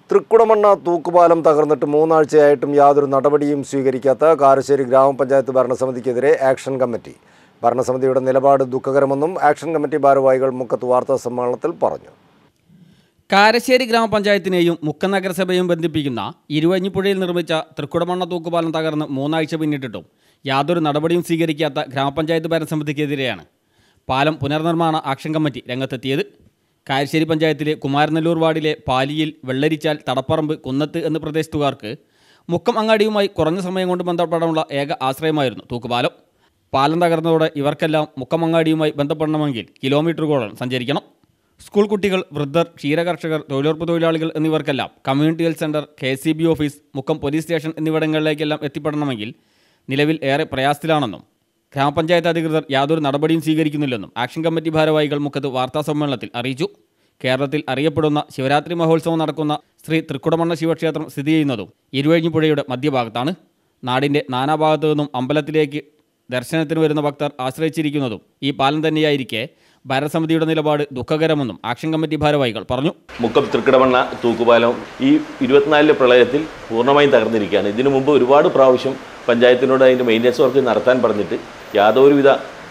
തൃക്കുടമണ്ണ തൂക്കുപാലം തകർന്നിട്ട് 3 ആഴ്ചയായിട്ടും യാതൊരു നടപടിയും സ്വീകരിക്കാത്ത കാരശ്ശേരി ഗ്രാമപഞ്ചായത്ത് ഭരണസമിതിക്കെതിരെ ആക്ഷൻ കമ്മിറ്റി. ഭരണസമിതിയുടെ നിലപാട് ദുഃഖകരമെന്നും ആക്ഷൻ കമ്മിറ്റി ഭാരവാഹികൾ മുക്കത്ത് വാർത്താ സമ്മേളനത്തിൽ പറഞ്ഞു. കാരശ്ശേരി ഗ്രാമപഞ്ചായത്തിനെയും മുക്കം നഗരസഭയും ബന്ധിപ്പിക്കുന്ന ഇരുവഞ്ഞിപ്പുഴയിൽ നിർമ്മിച്ച തൃക്കുടമണ്ണ തൂക്കുപാലം തകർന്ന് 3 ആഴ്ച പിന്നിട്ടിട്ടും യാതൊരു നടപടിയും സ്വീകരിക്കാത്ത ഗ്രാമപഞ്ചായത്ത് ഭരണസമിതിക്കെതിരെയാണ് പാലം പുനർനിർമ്മാണ ആക്ഷൻ കമ്മിറ്റി രംഗത്തെത്തിയത്. കാരശ്ശേരി പഞ്ചായത്തിലെ കുമാരനെല്ലൂർ വാർഡിലെ പാലിയിൽ, വെള്ളരിച്ചാൽ, തടപ്പറമ്പ്, കുന്നത്ത് എന്ന പ്രദേശത്തുകാർക്ക് മുക്കം അങ്ങാടിയുമായി കുറഞ്ഞ സമയം കൊണ്ട് ബന്ധപ്പെടാനുള്ള ഏക ആശ്രയമായിരുന്നു തൂക്കുപാലം. പാലം തകർന്നതോടെ ഇവർക്കെല്ലാം മുക്കം അങ്ങാടിയുമായി ബന്ധപ്പെടണമെങ്കിൽ കിലോമീറ്ററുകളോളം സഞ്ചരിക്കണം. സ്കൂൾ കുട്ടികൾ, വൃദ്ധർ, ക്ഷീരകർഷകർ, തൊഴിലുറപ്പ് തൊഴിലാളികൾ എന്നിവർക്കെല്ലാം community health centre, KCB office, Mukkam police station എന്നിവിടങ്ങളിലേക്കെല്ലാം എത്തിപ്പെടണമെങ്കിൽ നിലവിൽ ഏറെ പ്രയാസത്തിലാണെന്നും ഗ്രാമപഞ്ചായത്ത് അധികൃതർ യാതൊരു നടപടിയും സ്വീകരിക്കുന്നില്ലെന്നും ആക്ഷൻ കമ്മിറ്റി ഭാരവാഹികൾ മുക്കത്ത് വാർത്താസമ്മേളനത്തിൽ അറിയിച്ചു. കേരളത്തിൽ അറിയപ്പെടുന്ന ശിവരാത്രി മഹോത്സവം നടക്കുന്ന ശ്രീ തൃക്കുടമണ്ണ ശിവക്ഷേത്രം സ്ഥിതി ചെയ്യുന്നതും ഇരുവഴിഞ്ഞിപ്പുഴയുടെ മധ്യഭാഗത്താണ്. നാടിൻ്റെ നാനാഭാഗത്തു നിന്നും അമ്പലത്തിലേക്ക് ദർശനത്തിന് വരുന്ന ഭക്തർ ആശ്രയിച്ചിരിക്കുന്നതും ഈ പാലം തന്നെയായിരിക്കെ ഭരണസമിതിയുടെ നിലപാട് ദുഃഖകരമെന്നും ആക്ഷൻ കമ്മിറ്റി ഭാരവാഹികൾ പറഞ്ഞു. മുക്കം തൃക്കുടമണ്ണ തൂക്കുപാലം ഈ 24 പ്രളയത്തിൽ പൂർണ്ണമായും തകർന്നിരിക്കുകയാണ്. ഇതിനു മുമ്പ് ഒരുപാട് പ്രാവശ്യം പഞ്ചായത്തിനോട് അതിൻ്റെ മെയിൻ്റനൻസ് വർക്ക് നടത്താൻ പറഞ്ഞിട്ട് യാതൊരുവിധ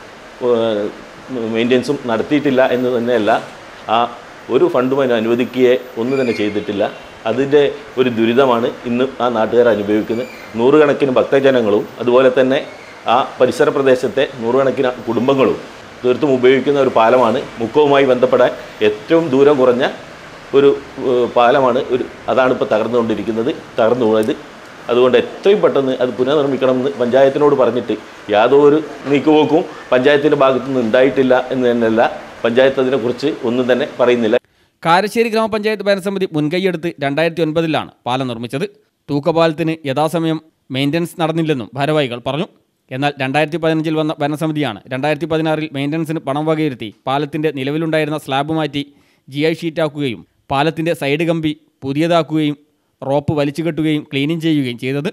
മെയിൻ്റനൻസും നടത്തിയിട്ടില്ല എന്ന് തന്നെയല്ല, ആ ഒരു ഫണ്ടും അതിന് അനുവദിക്കുകയെ ഒന്നും തന്നെ ചെയ്തിട്ടില്ല. അതിൻ്റെ ഒരു ദുരിതമാണ് ഇന്ന് ആ നാട്ടുകാർ അനുഭവിക്കുന്നത്. 100 കണക്കിന് ഭക്തജനങ്ങളും അതുപോലെ തന്നെ ആ പരിസര പ്രദേശത്തെ 100 കണക്കിന് കുടുംബങ്ങളും തീർത്തും ഉപയോഗിക്കുന്ന ഒരു പാലമാണ്. മുക്കവുമായി ബന്ധപ്പെടാൻ ഏറ്റവും ദൂരം കുറഞ്ഞ ഒരു പാലമാണ്. അതാണ് ഇപ്പോൾ തകർന്നു പോയത്. അതുകൊണ്ട് എത്രയും പെട്ടെന്ന് അത് പുനർനിർമ്മിക്കണമെന്ന് പഞ്ചായത്തിനോട് പറഞ്ഞിട്ട് യാതൊരു നീക്കുപോക്കും പഞ്ചായത്തിൻ്റെ ഭാഗത്തുനിന്ന് ഉണ്ടായിട്ടില്ല എന്ന് തന്നെയല്ല, പഞ്ചായത്ത് അതിനെക്കുറിച്ച് ഒന്നും തന്നെ പറയുന്നില്ല. കാരശ്ശേരി ഗ്രാമപഞ്ചായത്ത് ഭരണസമിതി മുൻകൈയെടുത്ത് 2009 പാലം നിർമ്മിച്ചത്. തൂക്കപാലത്തിന് യഥാസമയം മെയിൻ്റനൻസ് നടന്നില്ലെന്നും ഭാരവാഹികൾ പറഞ്ഞു. എന്നാൽ 2015 വന്ന ഭരണസമിതിയാണ് 2016 മെയിൻ്റനൻസിന് പണം വകയിരുത്തി പാലത്തിൻ്റെ നിലവിലുണ്ടായിരുന്ന സ്ലാബ് മാറ്റി GI ഷീറ്റാക്കുകയും പാലത്തിൻ്റെ സൈഡ് കമ്പി പുതിയതാക്കുകയും റോപ്പ് വലിച്ചു കെട്ടുകയും ക്ലീനിങ് ചെയ്യുകയും ചെയ്തത്.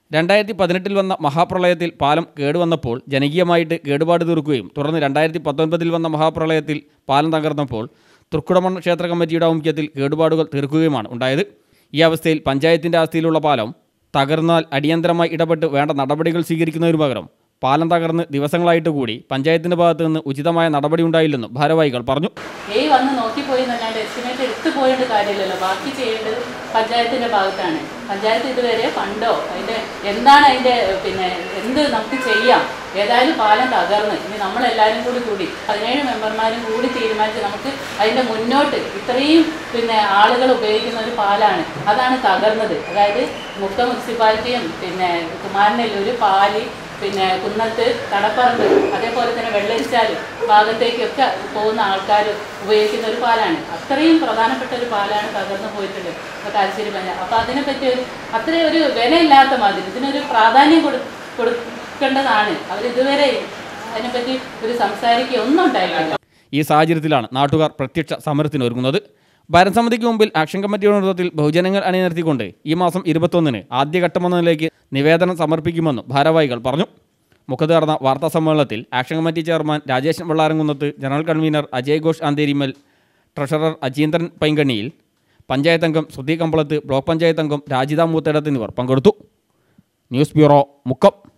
2018 വന്ന മഹാപ്രളയത്തിൽ പാലം കേടുവന്നപ്പോൾ ജനകീയമായിട്ട് കേടുപാട് തീർക്കുകയും തുടർന്ന് 2019 വന്ന മഹാപ്രളയത്തിൽ പാലം തകർന്നപ്പോൾ തൃക്കുടമണ്ണ ക്ഷേത്ര കമ്മിറ്റിയുടെ ആഭിമുഖ്യത്തിൽ കേടുപാടുകൾ തീർക്കുകയുമാണ് ഉണ്ടായത്. ഈ അവസ്ഥയിൽ പഞ്ചായത്തിൻ്റെ ആസ്തിയിലുള്ള പാലം തകർന്നാൽ അടിയന്തരമായി ഇടപെട്ട് വേണ്ട നടപടികൾ സ്വീകരിക്കുന്നതിനു പകരം പാലം തകർന്ന് ദിവസങ്ങളായിട്ട് കൂടി പഞ്ചായത്തിൻ്റെ ഭാഗത്തു നിന്ന് ഉചിതമായ നടപടി ഉണ്ടായില്ലെന്നും ഭാരവാഹികൾ പറഞ്ഞു. വന്ന് നോക്കിപ്പോയി എന്നല്ലാണ്ട് എസ്റ്റിമേറ്റ് എടുത്തു പോയിട്ട് കാര്യമില്ലല്ലോ. ബാക്കി ചെയ്യേണ്ടത് പഞ്ചായത്തിൻ്റെ ഭാഗത്താണ്. പഞ്ചായത്ത് ഇതുവരെ ഫണ്ടോ എന്താണ് എന്ത് നമുക്ക് ചെയ്യാം. ഏതായാലും പാലം തകർന്ന് ഇനി നമ്മളെല്ലാവരും കൂടി 17 മെമ്പർമാരും കൂടി തീരുമാനിച്ച് നമുക്ക് അതിൻ്റെ മുന്നോട്ട് ഇത്രയും ആളുകൾ ഉപയോഗിക്കുന്ന ഒരു പാലാണ്. അതാണ് തകർന്നത്. അതായത് മുക്കം മുനിസിപ്പാലിറ്റിയും കുമാരനെല്ലൂർ, പാലി, കുന്നത്ത്, തടപ്പറമ്പ്, അതേപോലെ തന്നെ വെള്ളരിച്ചാൽ ഭാഗത്തേക്കൊക്കെ പോകുന്ന ആൾക്കാർ ഉപയോഗിക്കുന്ന ഒരു പാലാണ്. അത്രയും പ്രധാനപ്പെട്ട ഒരു പാലാണ് തകർന്നു പോയിട്ടുള്ളത് കാരശ്ശേരി പഞ്ചായത്ത്. അപ്പോൾ അതിനെപ്പറ്റി അത്രയും ഒരു വിലയില്ലാത്ത മാതിരി ഇതിനൊരു പ്രാധാന്യം കൊടുക്കേണ്ടതാണ്. അവരിതുവരെ അതിനെപ്പറ്റി ഒരു സംസാരിക്കുക ഒന്നും ഉണ്ടായിട്ടില്ല. ഈ സാഹചര്യത്തിലാണ് നാട്ടുകാർ പ്രത്യക്ഷ സമരത്തിനൊരുങ്ങുന്നത്. ഭരണസമിതിക്ക് മുമ്പിൽ ആക്ഷൻ കമ്മിറ്റിയുടെ നേതൃത്വത്തിൽ ബഹുജനങ്ങൾ അണിനിരത്തിക്കൊണ്ട് ഈ മാസം 21 ആദ്യഘട്ടമെന്ന നിലയ്ക്ക് നിവേദനം സമർപ്പിക്കുമെന്നും ഭാരവാഹികൾ പറഞ്ഞു. മുഖത്ത് നടന്ന വാർത്താ സമ്മേളനത്തിൽ action committee chairman Rajesh Vellaramkunnath, general convener Ajay Ghosh Antherimal, treasurer Ajeendran Painkaniyil, panchayat അംഗം ശ്രുതി കമ്പളത്ത്, ബ്ലോക്ക് പഞ്ചായത്ത് അംഗം രാജിത മൂത്തേടത്ത് എന്നിവർ പങ്കെടുത്തു. News bureau, Mukkam.